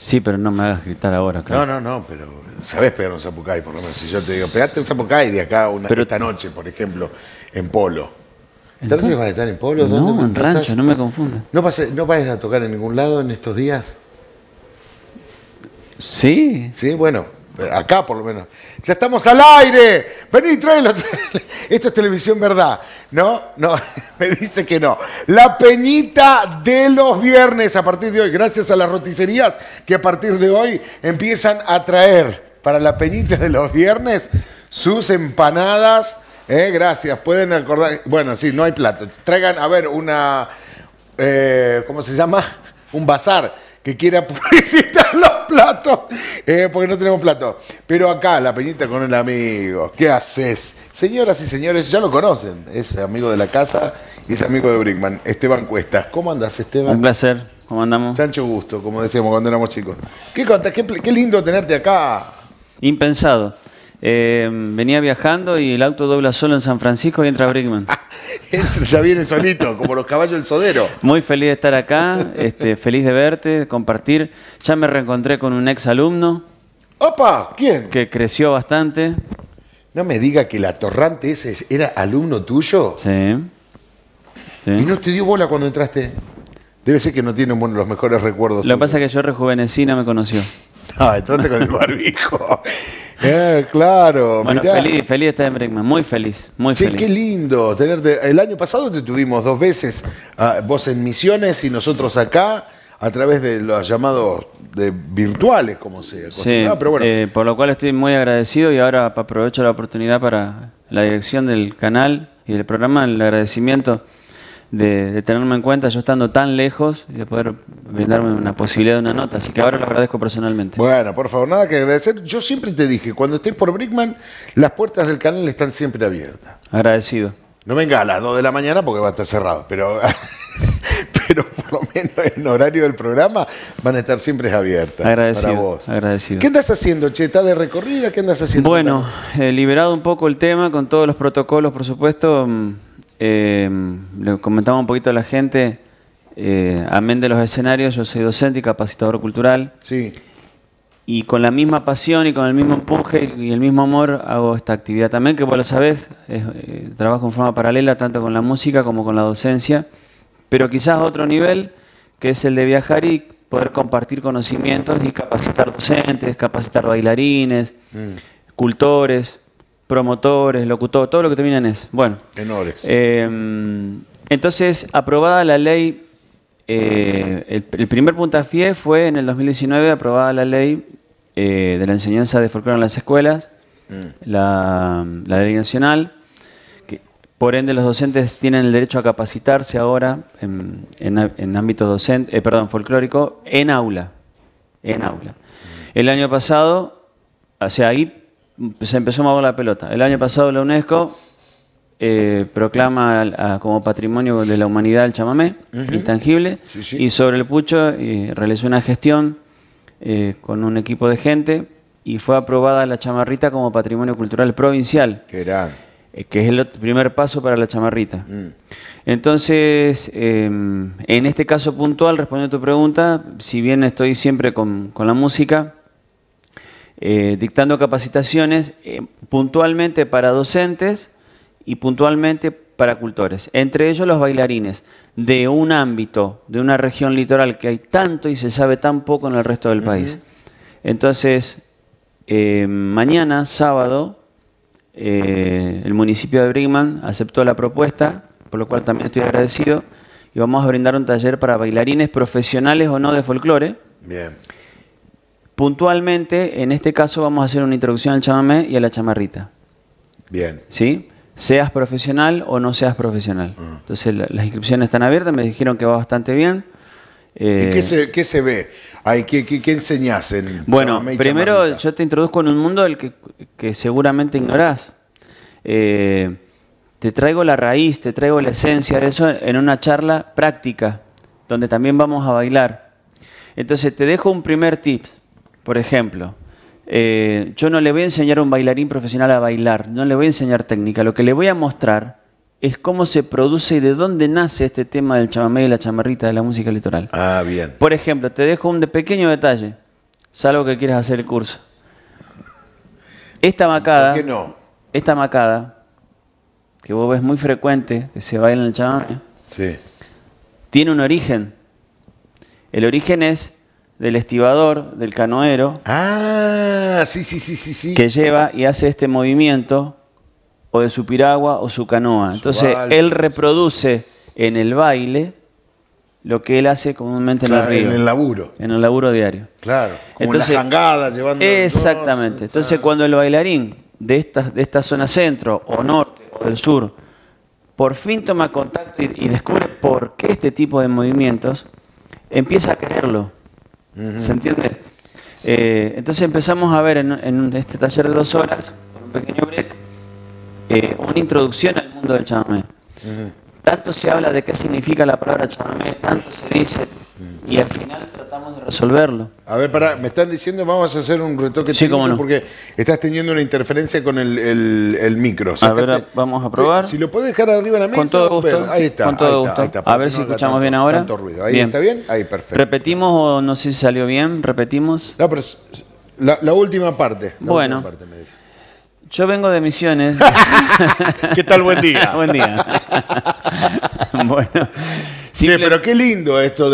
Sí, pero no me hagas gritar ahora, claro. No, pero sabés pegar un zapucay, por lo menos. Si yo te digo, pegate un zapucay de acá esta noche, por ejemplo, en Polo. ¿Esta noche vas a estar en Polo? No, ¿Dónde en Rancho, estás? no me confundas. ¿No vas a tocar en ningún lado en estos días? Sí. Sí, bueno, acá por lo menos. ¡Ya estamos al aire! Vení, tráelo. Esto es televisión, ¿verdad? No, me dice que no. La Peñita de los viernes a partir de hoy, gracias a las roticerías que a partir de hoy empiezan a traer para la Peñita de los viernes sus empanadas. Gracias, pueden acordar. Bueno, sí, no hay plato. Traigan, a ver, ¿cómo se llama? Un bazar que quiera publicitar los platos, porque no tenemos plato. Pero acá, la Peñita con el amigo. ¿Qué haces? Señoras y señores, ya lo conocen. Es amigo de la casa y es amigo de Brickman. Esteban Cuestas. ¿Cómo andas, Esteban? Un placer. ¿Cómo andamos? Chancho gusto, como decíamos cuando éramos chicos. Qué lindo tenerte acá. Impensado. Venía viajando y el auto dobla solo en San Francisco y entra Brickman. Ya viene solito, como los caballos del sodero. Muy feliz de estar acá, feliz de verte, de compartir. Ya me reencontré con un ex alumno. ¡Opa! ¿Quién? Que creció bastante. No me diga que el atorrante ese era alumno tuyo. Sí. ¿Y no te dio bola cuando entraste? Debe ser que no tiene los mejores recuerdos. Lo que pasa es que yo rejuvenecí y no me conoció. No, entraste con el barbijo. Claro. Bueno, feliz de estar en Brickman, muy feliz, muy feliz. Qué lindo tenerte. El año pasado te tuvimos 2 veces, vos en Misiones y nosotros acá, a través de los llamados virtuales, como se acostumbraba. Sí, pero bueno. por lo cual estoy muy agradecido y ahora aprovecho la oportunidad para la dirección del canal y del programa, el agradecimiento de tenerme en cuenta, yo estando tan lejos y de poder brindarme una posibilidad de una nota. Así que ahora lo agradezco personalmente. Bueno, por favor, nada que agradecer. Yo siempre te dije, cuando estés por Brickman, las puertas del canal están siempre abiertas. Agradecido. No venga a las 2 de la mañana porque va a estar cerrado, pero por lo menos en horario del programa van a estar siempre abiertas. Agradecido, para vos. agradecido. ¿Qué andas haciendo, che? ¿Estás de recorrida? ¿Qué andas haciendo? Bueno, liberado un poco el tema con todos los protocolos, por supuesto. Le comentaba un poquito a la gente, amén de los escenarios, yo soy docente y capacitador cultural. Sí. Y con la misma pasión y con el mismo empuje y el mismo amor hago esta actividad también, que vos lo sabés, trabajo en forma paralela tanto con la música como con la docencia, pero quizás a otro nivel, que es el de viajar y poder compartir conocimientos y capacitar docentes, capacitar bailarines, cultores, promotores, locutores, todo lo que termina en es. Bueno, entonces, aprobada la ley, el primer puntapié fue en el 2019, aprobada la ley de la enseñanza de folclore en las escuelas, la ley nacional, que por ende los docentes tienen el derecho a capacitarse ahora en ámbito folclórico en aula. El año pasado, o sea, ahí se empezó a mover la pelota. El año pasado la UNESCO proclama como patrimonio de la humanidad el chamamé, intangible, y sobre el pucho realizó una gestión con un equipo de gente y fue aprobada la chamarrita como patrimonio cultural provincial, que es el primer paso para la chamarrita. Entonces, en este caso puntual, respondiendo a tu pregunta, si bien estoy siempre con la música, dictando capacitaciones puntualmente para docentes y puntualmente para cultores, entre ellos los bailarines de un ámbito, de una región litoral que hay tanto y se sabe tan poco en el resto del país. Entonces, mañana, sábado, el municipio de Brickman aceptó la propuesta, por lo cual también estoy agradecido, y vamos a brindar un taller para bailarines profesionales o no de folclore. Bien. Puntualmente, en este caso vamos a hacer una introducción al chamamé y a la chamarrita. Bien. ¿Sí? Seas profesional o no seas profesional. Entonces las inscripciones están abiertas, me dijeron que va bastante bien. ¿Y qué se ve? ¿Qué enseñás en Bueno, chamamé y primero chamarrita? yo te introduzco en un mundo del que seguramente ignorás. Te traigo la raíz, te traigo la esencia de eso en una charla práctica, donde también vamos a bailar. Entonces te dejo un primer tip. Por ejemplo, yo no le voy a enseñar a un bailarín profesional a bailar, no le voy a enseñar técnica, lo que le voy a mostrar es cómo se produce y de dónde nace este tema del chamamé y la chamarrita de la música litoral. Ah, bien. Por ejemplo, te dejo un pequeño detalle. salvo que quieras hacer el curso. Esta macada, ¿por qué no? Esta macada, que vos ves muy frecuente, que se baila en el chamamé, Sí. tiene un origen. El origen es del estibador, del canoero, Ah, sí. que lleva y hace este movimiento, o de su piragua o su canoa. Entonces, vals, él reproduce en el baile lo que él hace comúnmente Claro, en el río. en el laburo. En el laburo diario. Claro. Como Entonces, una jangada llevando. exactamente. Entonces, cuando el bailarín de esta zona centro o norte o del sur por fin toma contacto y descubre por qué este tipo de movimientos, empieza a creerlo. ¿Se entiende? Entonces empezamos a ver en este taller de 2 horas, con un pequeño break, una introducción al mundo del chamamé. Tanto se habla de qué significa la palabra chamamé, tanto se dice, y al final tratamos de resolverlo. A ver, pará, me están diciendo, vamos a hacer un retoque Sí, cómo no. porque estás teniendo una interferencia con el micro. A ver, vamos a probar. Si lo podés dejar arriba de la mesa. Con todo gusto. Pero ahí está. Con todo ahí gusto. Está, ahí está, A para ver que si no haga escuchamos tanto, bien ahora. Tanto ruido. Ahí Bien. está bien. Ahí, perfecto. ¿Repetimos o no sé si salió bien? ¿Repetimos? No, pero la última parte. Bueno. Última parte, me dice. Yo vengo de Misiones. ¿Qué tal? Buen día. Buen día. Bueno. Sí, pero qué lindo esto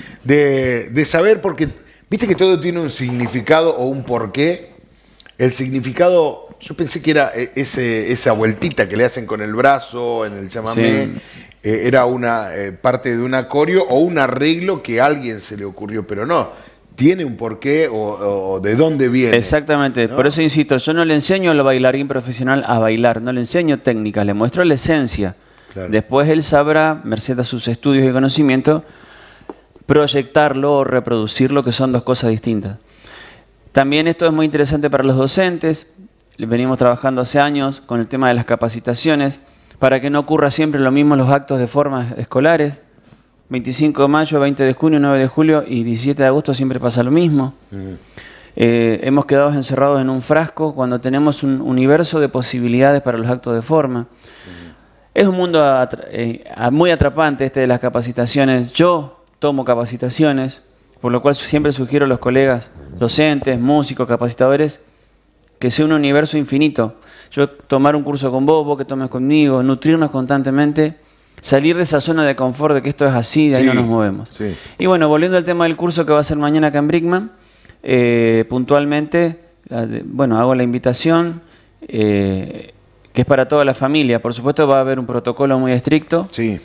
de saber, porque viste que todo tiene un significado o un porqué. El significado, yo pensé que era esa vueltita que le hacen con el brazo en el chamamé. Sí. Era una parte de un acorio o un arreglo que a alguien se le ocurrió, pero no. Tiene un porqué o de dónde viene. Exactamente, ¿no? por eso insisto, yo no le enseño al bailarín profesional a bailar, no le enseño técnicas, le muestro la esencia. Claro. Después él sabrá, merced a sus estudios y conocimientos, proyectarlo o reproducirlo, que son 2 cosas distintas. También esto es muy interesante para los docentes, venimos trabajando hace años con el tema de las capacitaciones, para que no ocurra siempre lo mismo en los actos de formas escolares. 25 de mayo, 20 de junio, 9 de julio y 17 de agosto siempre pasa lo mismo. Hemos quedado encerrados en un frasco cuando tenemos un universo de posibilidades para los actos de forma. Es un mundo muy atrapante este de las capacitaciones. Yo tomo capacitaciones, por lo cual siempre sugiero a los colegas docentes, músicos, capacitadores, que sea un universo infinito. Yo tomar un curso con vos que tomes conmigo, nutrirnos constantemente, salir de esa zona de confort de que esto es así, de ahí no nos movemos. Sí. Y bueno, volviendo al tema del curso que va a ser mañana acá en Brickman, puntualmente, hago la invitación, que es para toda la familia. Por supuesto va a haber un protocolo muy estricto, Sí.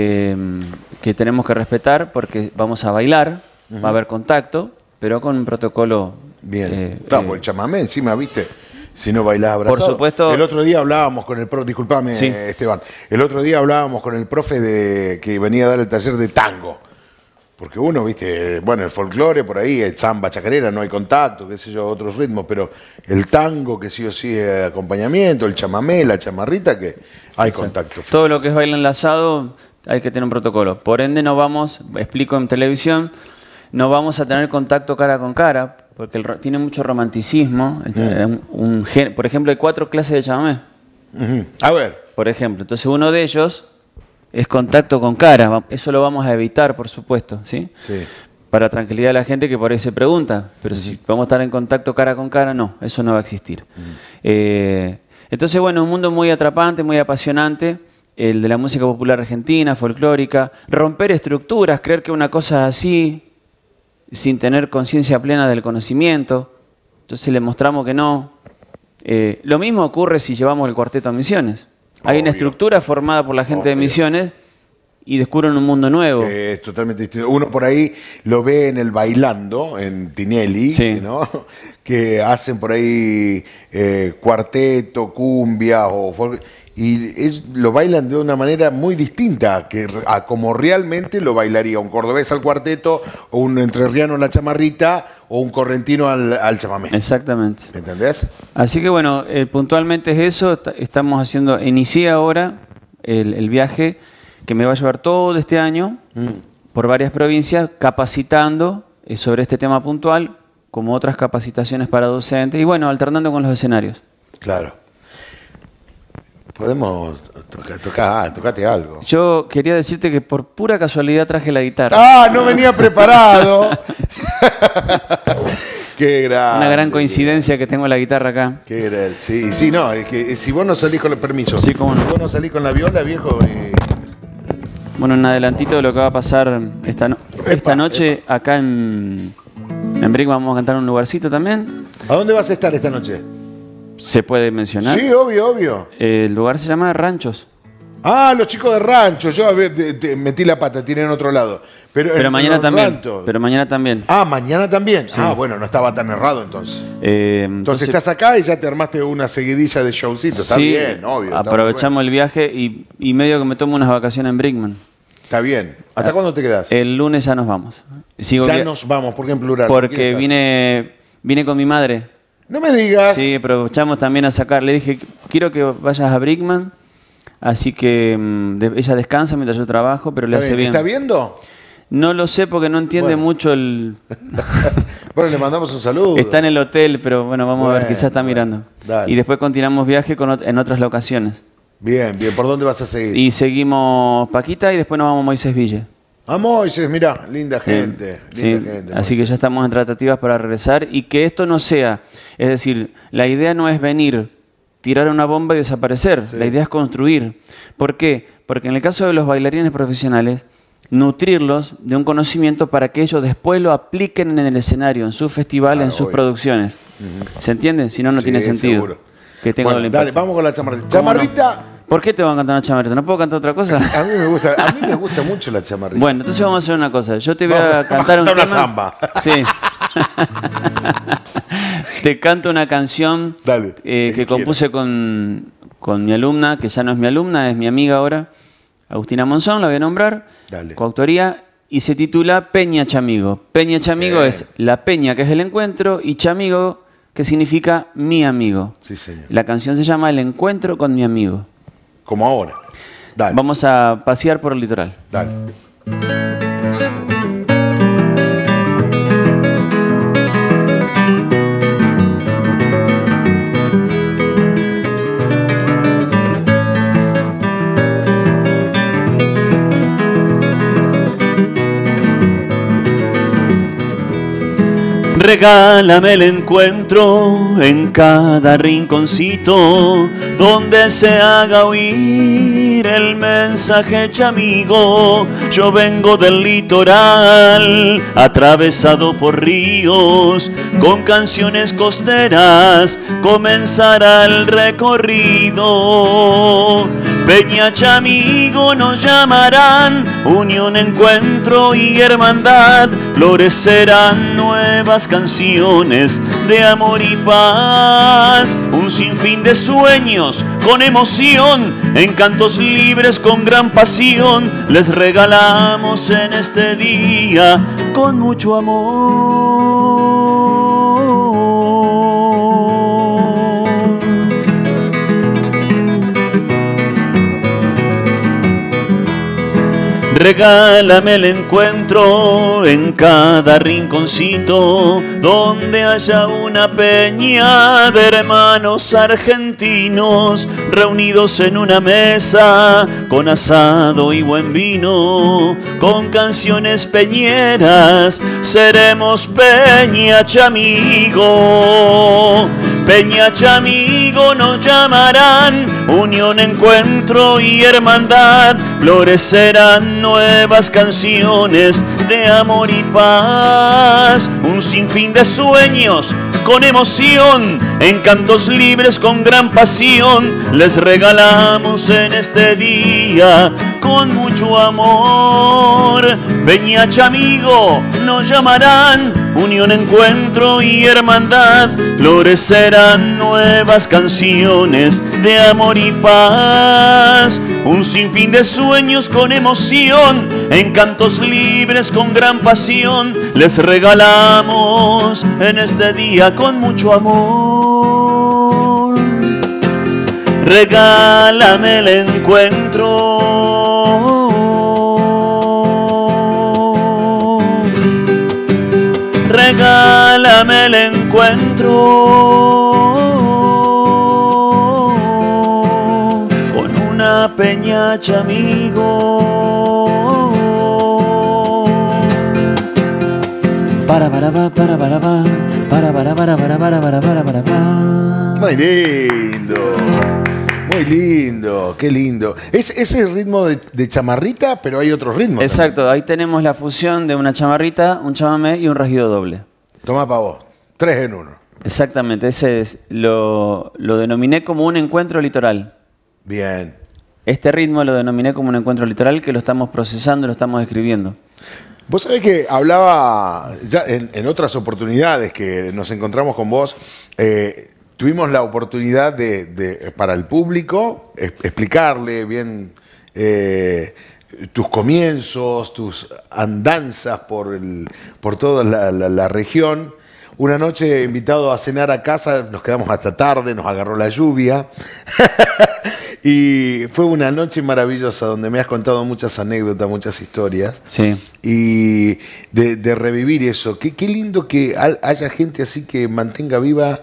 que tenemos que respetar porque vamos a bailar, va a haber contacto, pero con un protocolo... Bien. Claro, el chamamé encima, ¿viste? Si no bailás abrazado. Por supuesto. El otro día hablábamos con el profe, disculpame, Sí. Esteban. El otro día hablábamos con el profe que venía a dar el taller de tango. Porque uno, viste, bueno, el folclore por ahí, el samba, chacarera, no hay contacto, qué sé yo, otros ritmos, pero el tango que sí o sí es acompañamiento, el chamamé, la chamarrita, que hay contacto físico. Todo lo que es baile enlazado hay que tener un protocolo. Por ende no vamos, explico en televisión, no vamos a tener contacto cara con cara, porque tiene mucho romanticismo. Por ejemplo, hay 4 clases de chamamé. A ver. Por ejemplo, entonces uno de ellos es contacto con cara. Eso lo vamos a evitar, por supuesto, ¿sí? Sí. Para tranquilidad de la gente que por ahí se pregunta, pero si vamos a estar en contacto cara con cara, no, eso no va a existir. Entonces, bueno, un mundo muy atrapante, muy apasionante, el de la música popular argentina, folclórica, romper estructuras, creer que una cosa es así, sin tener conciencia plena del conocimiento. Entonces le mostramos que no. Lo mismo ocurre si llevamos el cuarteto a Misiones. Hay una estructura formada por la gente de Misiones y descubren un mundo nuevo. Es totalmente distinto. Uno por ahí lo ve en el Bailando, en Tinelli, Sí. ¿no? Que hacen por ahí cuarteto, cumbia o folk, y lo bailan de una manera muy distinta a como realmente lo bailaría un cordobés al cuarteto, o un entrerriano a la chamarrita, o un correntino al chamamé. Exactamente. ¿Entendés? Así que bueno, puntualmente es eso. Estamos haciendo, inicié ahora el viaje que me va a llevar todo este año por varias provincias, capacitando sobre este tema puntual, como otras capacitaciones para docentes, y bueno, alternando con los escenarios. Claro. Podemos tocate algo. Yo quería decirte que por pura casualidad traje la guitarra. ¡Ah, no venía preparado! Qué grande. Una gran coincidencia que tengo la guitarra acá. Qué grande. Sí, sí, no, es que si vos no salís con el permiso, sí, cómo no. Si vos no salís con la viola, viejo... Bueno, un adelantito de lo que va a pasar esta noche acá en Brick. Vamos a cantar un lugarcito también. ¿A dónde vas a estar esta noche? ¿Se puede mencionar? Sí, obvio, obvio. El lugar se llama Ranchos. Ah, los chicos de Rancho. Yo metí la pata, tienen otro lado. Pero mañana también. Pero mañana también. Ah, mañana también. Sí. Ah, bueno, no estaba tan errado entonces. Entonces estás acá y ya te armaste una seguidilla de showcitos. Está bien, obvio. Aprovechamos el viaje y medio que me tomo unas vacaciones en Brickman. Está bien. ¿Hasta cuándo te quedás? El lunes ya nos vamos. Nos vamos, ¿por qué en plural? Porque vine con mi madre. No me digas. Sí, aprovechamos también a sacar. Le dije, quiero que vayas a Brickman. Así que ella descansa mientras yo trabajo, pero le hace bien. ¿Está viendo? No lo sé porque no entiende mucho el... Bueno, le mandamos un saludo. Está en el hotel, pero bueno, vamos a ver, quizás está mirando. Dale. Y después continuamos viaje en otras locaciones. Bien, bien. ¿Por dónde vas a seguir? Y seguimos Paquita y después nos vamos a Moisés Ville. A Moisés, mirá, linda gente. Linda gente, así que ya estamos en tratativas para regresar y que esto no sea... Es decir, la idea no es venir, tirar una bomba y desaparecer. Sí. La idea es construir. ¿Por qué? Porque en el caso de los bailarines profesionales, nutrirlos de un conocimiento para que ellos después lo apliquen en el escenario, en su festival, en sus producciones. ¿Se entiende? Si no, no tiene sentido. Seguro. Que tenga dale, vamos con la chamarrita. Chamarrita. No? ¿Por qué te van a cantar una chamarrita? ¿No puedo cantar otra cosa? A mí me gusta mucho la chamarrita. Bueno, entonces vamos a hacer una cosa. Yo te voy a cantar un tema. Una samba. Sí. Te canto una canción que compuse con mi alumna, que ya no es mi alumna, es mi amiga ahora, Agustina Monzón, la voy a nombrar, coautoría, y se titula Peña Chamigo. Peña Chamigo es la peña, que es el encuentro, y Chamigo, que significa mi amigo. Sí, señor. La canción se llama El encuentro con mi amigo. Como ahora. Dale. Vamos a pasear por el litoral. Dale. Regálame el encuentro en cada rinconcito donde se haga oír el mensaje chamigo. Yo vengo del litoral, atravesado por ríos, con canciones costeras comenzará el recorrido. Peña Chamigo nos llamarán, unión, encuentro y hermandad, florecerán nuevas canciones de amor y paz, un sinfín de sueños con emoción, en cantos libres con gran pasión, les regalamos en este día con mucho amor. Regálame el encuentro en cada rinconcito donde haya una peña de hermanos argentinos reunidos en una mesa con asado y buen vino, con canciones peñeras, seremos Peña Chamigo. Peña Chamigo nos llamarán, unión, encuentro y hermandad, florecerán nuevas canciones de amor y paz, un sinfín de sueños con emoción, en cantos libres con gran pasión, les regalamos en este día con mucho amor. Peña Chamigo nos llamarán, unión, encuentro y hermandad, florecerán nuevas canciones de amor y paz, un sinfín de sueños con emoción, en cantos libres con gran pasión, les regalamos en este día con mucho amor. Regálame el encuentro, regálame el encuentro con una Peña Chamigo. Para Muy lindo. Muy lindo, qué lindo. Ese es el ritmo de chamarrita, pero hay otros ritmos. Exacto, también. ahí tenemos la fusión de una chamarrita, un chamamé y un rasguido doble. Toma para vos, 3 en 1. Exactamente, ese es, lo denominé como un encuentro litoral. Bien. Este ritmo lo denominé como un encuentro litoral que lo estamos procesando, lo estamos escribiendo. Vos sabés que hablaba ya en otras oportunidades que nos encontramos con vos, tuvimos la oportunidad para el público explicarle bien tus comienzos, tus andanzas por toda la región. Una noche invitado a cenar a casa, nos quedamos hasta tarde, nos agarró la lluvia. Y fue una noche maravillosa donde me has contado muchas anécdotas, muchas historias. Sí. Y de revivir eso. Qué lindo que haya gente así que mantenga viva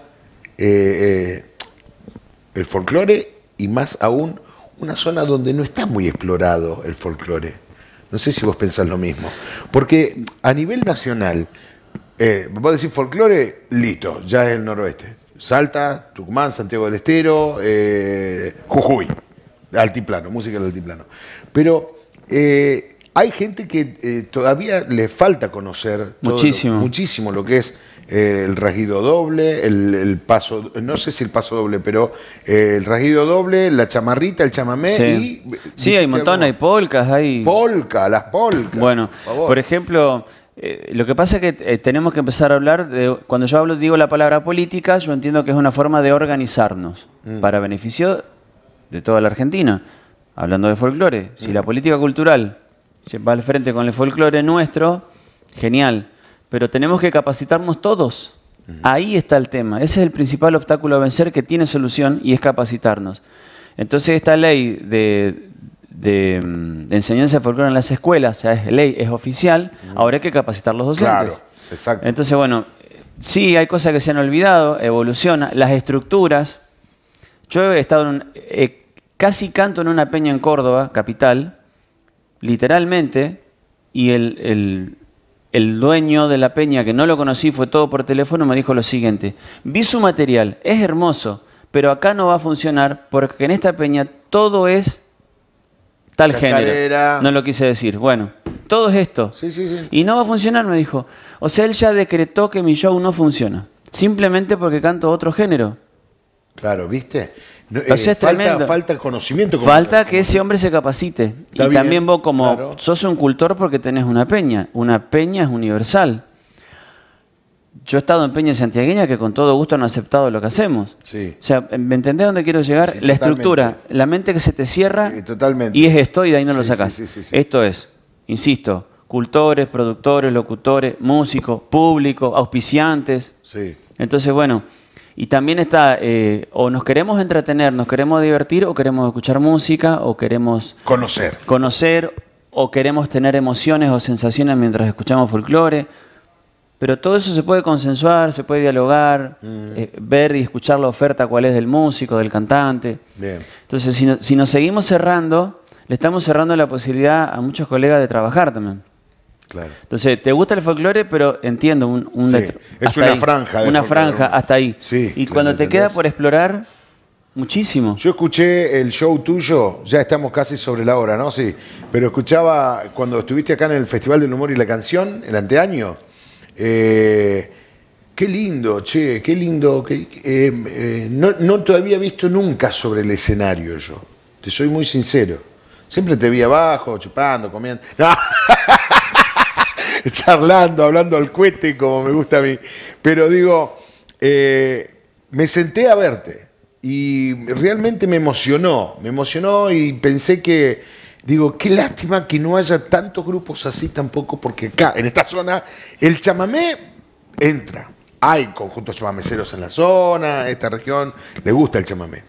el folclore y más aún una zona donde no está muy explorado el folclore. No sé si vos pensás lo mismo. Porque a nivel nacional, vos decís folclore, listo, ya es el noroeste. Salta, Tucumán, Santiago del Estero, Jujuy, altiplano, música del altiplano. Pero hay gente que todavía le falta conocer muchísimo lo que es el rasguido doble, el paso, no sé si el paso doble, pero el rasguido doble, la chamarrita, el chamamé. Sí, sí, hay un montón, hay polcas, hay... Las polcas. Bueno, por ejemplo... lo que pasa es que tenemos que empezar a hablar de, cuando yo digo la palabra política, yo entiendo que es una forma de organizarnos para beneficio de toda la Argentina. Hablando de folclore, si la política cultural se va al frente con el folclore nuestro, genial, pero tenemos que capacitarnos todos. Ahí está el tema, ese es el principal obstáculo a vencer que tiene solución y es capacitarnos. Entonces esta ley de enseñanza de folclore en las escuelas, o sea, es ley, es oficial, ahora hay que capacitar los docentes. Claro, exacto. Entonces, bueno, sí, hay cosas que se han olvidado, evoluciona, las estructuras. Yo he estado casi canto en una peña en Córdoba, capital, literalmente, y el dueño de la peña, que no lo conocí, fue todo por teléfono, me dijo lo siguiente: vi su material, es hermoso, pero acá no va a funcionar porque en esta peña todo es tal género. No lo quise decir. Bueno, todo es esto. Sí. Y no va a funcionar, me dijo. O sea, él ya decretó que mi show no funciona. Simplemente porque canto otro género. Claro, ¿viste? O sea, es tremendo. Falta conocimiento. Falta que ese hombre se capacite. Está y bien, también vos como claro. sos un cultor porque tenés una peña. Una peña es universal. Yo he estado en peñas santiagueñas que con todo gusto han aceptado lo que hacemos. Sí. O sea, ¿me entendés dónde quiero llegar? Sí, la estructura, la mente que se te cierra totalmente. y es esto y de ahí no lo Sí, sacás. sí. Esto es, insisto, cultores, productores, locutores, músicos, público, auspiciantes. Sí. Entonces, bueno, y también está, o nos queremos entretener, nos queremos divertir, o queremos escuchar música, o queremos conocer, o queremos tener emociones o sensaciones mientras escuchamos folclore. Pero todo eso se puede consensuar, se puede dialogar, ver y escuchar la oferta cuál es del músico, del cantante. Bien. Entonces, si nos seguimos cerrando, le estamos cerrando la posibilidad a muchos colegas de trabajar también. Claro. Entonces, te gusta el folclore, pero entiendo, es una franja. Una franja hasta ahí. Sí, y cuando te queda por explorar, muchísimo. Yo escuché el show tuyo, ya estamos casi sobre la hora, ¿no? Sí. Pero escuchaba cuando estuviste acá en el Festival del Humor y la Canción, el anteaño. Qué lindo, che, qué lindo. No te había visto nunca sobre el escenario yo. Te soy muy sincero. Siempre te vi abajo, chupando, comiendo. No. Charlando, hablando al cohete, como me gusta a mí. Pero digo, me senté a verte y realmente me emocionó y pensé que... Digo, qué lástima que no haya tantos grupos así tampoco, porque acá, en esta zona, el chamamé entra. Hay conjuntos chamameceros en la zona, esta región, le gusta el chamamé.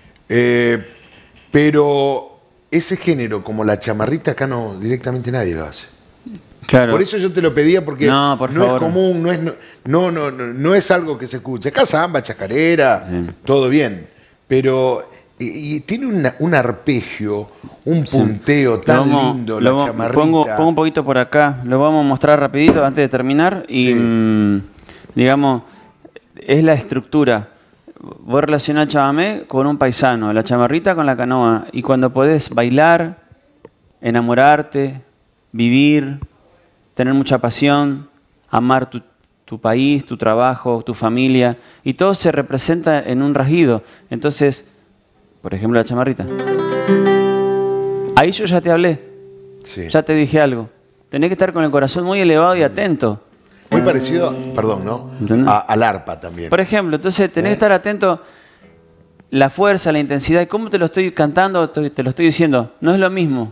Pero ese género, como la chamarrita, acá no, directamente nadie lo hace. Claro. Por eso yo te lo pedía, porque no es común, no es algo que se escuche. Acá samba, chacarera, sí. Todo bien, pero... Y tiene un arpegio, un punteo tan lindo, la chamarrita. Pongo un poquito por acá, lo vamos a mostrar rapidito antes de terminar. Y digamos, es la estructura. Vos relacionás el chamamé con un paisano, la chamarrita con la canoa. Y cuando podés bailar, enamorarte, vivir, tener mucha pasión, amar tu país, tu trabajo, tu familia, y todo se representa en un rasguido. Entonces, por ejemplo, la chamarrita. Ahí yo ya te hablé, ya te dije algo. Tenés que estar con el corazón muy elevado y atento. Muy parecido, perdón, ¿no? Al arpa también. Por ejemplo, entonces tenés que estar atento la fuerza, la intensidad. ¿Y cómo te lo estoy cantando? Te lo estoy diciendo. No es lo mismo.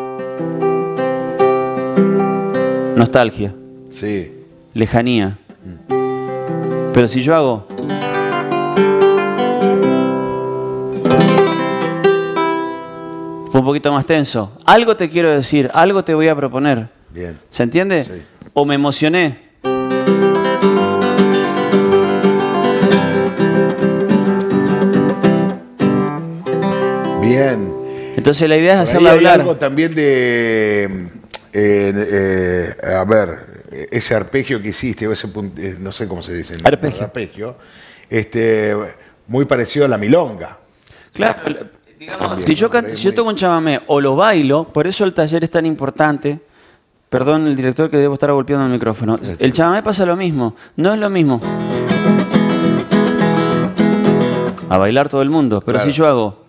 Nostalgia. Sí. Lejanía. Pero si yo hago... Fue un poquito más tenso. Algo te quiero decir, algo te voy a proponer. Bien. ¿Se entiende? Sí. O me emocioné. Bien. Entonces la idea es hacerla Hay hablar. algo también de... a ver, ese arpegio que hiciste, o ese no sé cómo se dice. Arpegio. Muy parecido a la milonga. Claro, digamos, también, si yo toco un chamamé o lo bailo, por eso el taller es tan importante. Perdón, el director, que debo estar golpeando el micrófono. El chamamé pasa lo mismo, no es lo mismo a bailar todo el mundo, pero claro, si yo hago...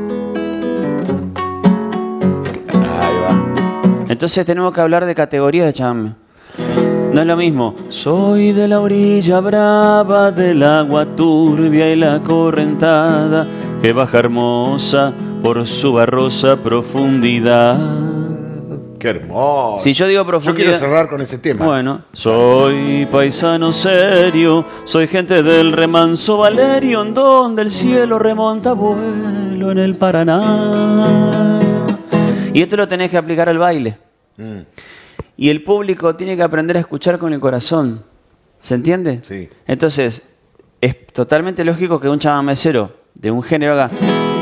Ahí va. Entonces tenemos que hablar de categorías de chamamé. No es lo mismo. Soy de la orilla brava, del agua turbia y la correntada, que baja hermosa por su barrosa profundidad. ¡Qué hermoso! Si yo digo profundidad... Yo quiero cerrar con ese tema. Bueno. Soy paisano serio, soy gente del remanso Valerio, en donde el cielo remonta vuelo en el Paraná. Y esto lo tenés que aplicar al baile. Y el público tiene que aprender a escuchar con el corazón. ¿Se entiende? Sí. Entonces, es totalmente lógico que un chamamecero de un género haga...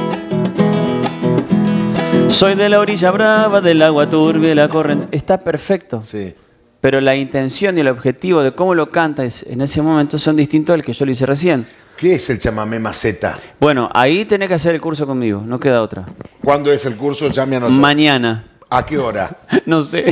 Soy de la orilla brava, del agua turbia y la corriente. Está perfecto. Sí. Pero la intención y el objetivo de cómo lo cantas en ese momento son distintos al que yo lo hice recién. ¿Qué es el chamamé maceta? Bueno, ahí tenés que hacer el curso conmigo, no queda otra. ¿Cuándo es el curso? Ya me anoté. Mañana. ¿A qué hora? No sé.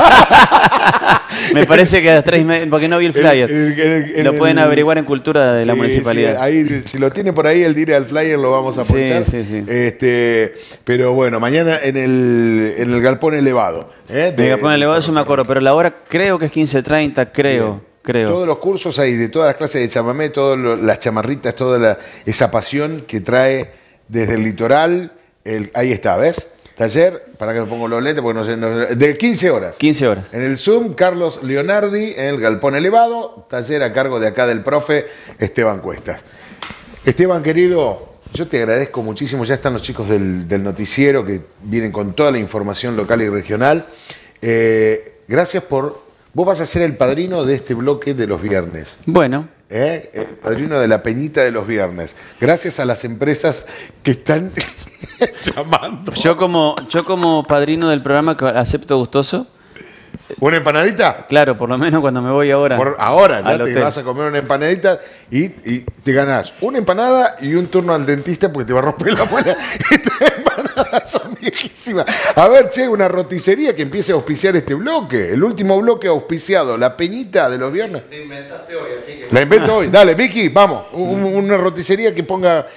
Me parece que a las 3:30, porque no vi el flyer. Lo pueden averiguar en Cultura de la Municipalidad. Sí, ahí, si lo tiene por ahí, el dire al flyer lo vamos a ponchar. Sí. Pero bueno, mañana en el Galpón Elevado. El Galpón Elevado, eso me acuerdo, pero la hora creo que es 15:30, creo. Todos los cursos hay, de todas las clases de chamamé, todas las chamarritas, toda esa pasión que trae desde el litoral. Ahí está, ¿ves? Taller, para que me pongo los lentes, porque no sé, de 15 horas. 15 horas. En el Zoom, Carlos Leonardi, en el Galpón Elevado, taller a cargo de acá del profe Esteban Cuestas. Esteban, querido, yo te agradezco muchísimo. Ya están los chicos del noticiero que vienen con toda la información local y regional. Gracias por... Vos vas a ser el padrino de este bloque de los viernes. Bueno. El padrino de la peñita de los viernes. Gracias a las empresas que están llamando. Yo como padrino del programa que acepto gustoso. ¿Una empanadita? Claro, por lo menos cuando me voy ahora. Ahora ya te vas a comer una empanadita y te ganás una empanada y un turno al dentista porque te va a romper la muela. Estas empanadas son viejísimas. A ver, che, una roticería que empiece a auspiciar este bloque. El último bloque auspiciado, la peñita de los viernes. La inventaste hoy, así que... La invento hoy. Dale, Vicky, vamos. Una roticería que ponga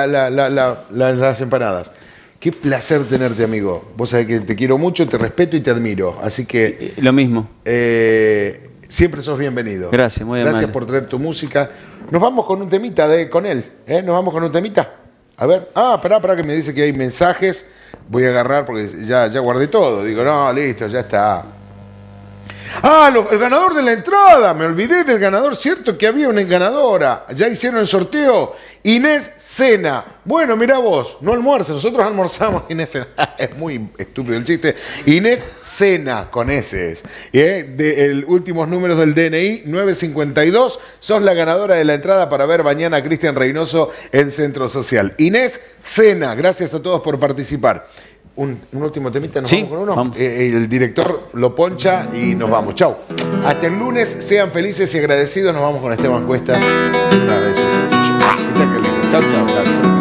las empanadas. Qué placer tenerte, amigo. Vos sabés que te quiero mucho, te respeto y te admiro. Así que... Lo mismo. Siempre sos bienvenido. Gracias, muy amable. Gracias por traer tu música. Nos vamos con un temita con él. Nos vamos con un temita. A ver. Esperá que me dice que hay mensajes. Voy a agarrar porque ya guardé todo. Digo, no, listo, ya está. El ganador de la entrada. Me olvidé del ganador. Cierto que había una ganadora. Ya hicieron el sorteo. Inés Sena. Bueno, mirá vos. No almuerza. Nosotros almorzamos. Inés Sena. Es muy estúpido el chiste. Inés Sena, con S. De últimos números del DNI, 952. Sos la ganadora de la entrada para ver mañana a Cristian Reynoso en Centro Social. Inés Sena. Gracias a todos por participar. un último temita, nos Sí, vamos con uno. vamos. El director lo poncha y nos vamos. Chau. Hasta el lunes, sean felices y agradecidos. Nos vamos con Esteban Cuesta. Una de sus. Escucha qué lindo. Chau, chau, chau, chau.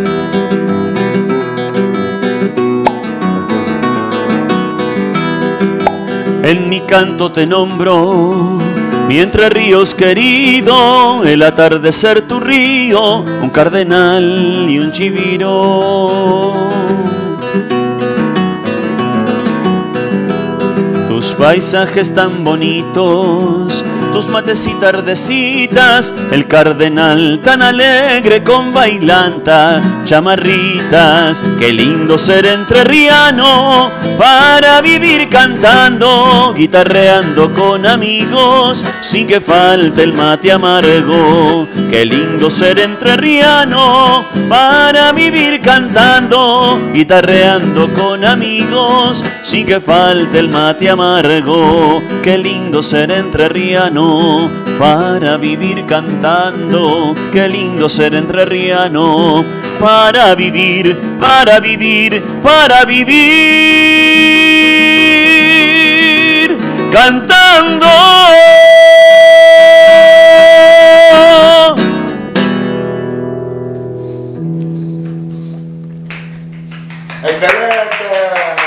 En mi canto te nombro, mi Entre Ríos querido, el atardecer tu río, un cardenal y un chiviro. Tus paisajes tan bonitos, tus mates y tardecitas, el cardenal tan alegre con bailanta, chamarritas, qué lindo ser entrerriano para vivir cantando, guitarreando con amigos, sin que falte el mate amargo. Qué lindo ser entrerriano para vivir cantando, guitarreando con amigos, sin que falte el mate amargo. Qué lindo ser entrerriano para vivir cantando. Qué lindo ser entrerriano para vivir, para vivir, para vivir cantando. ¡Excelente!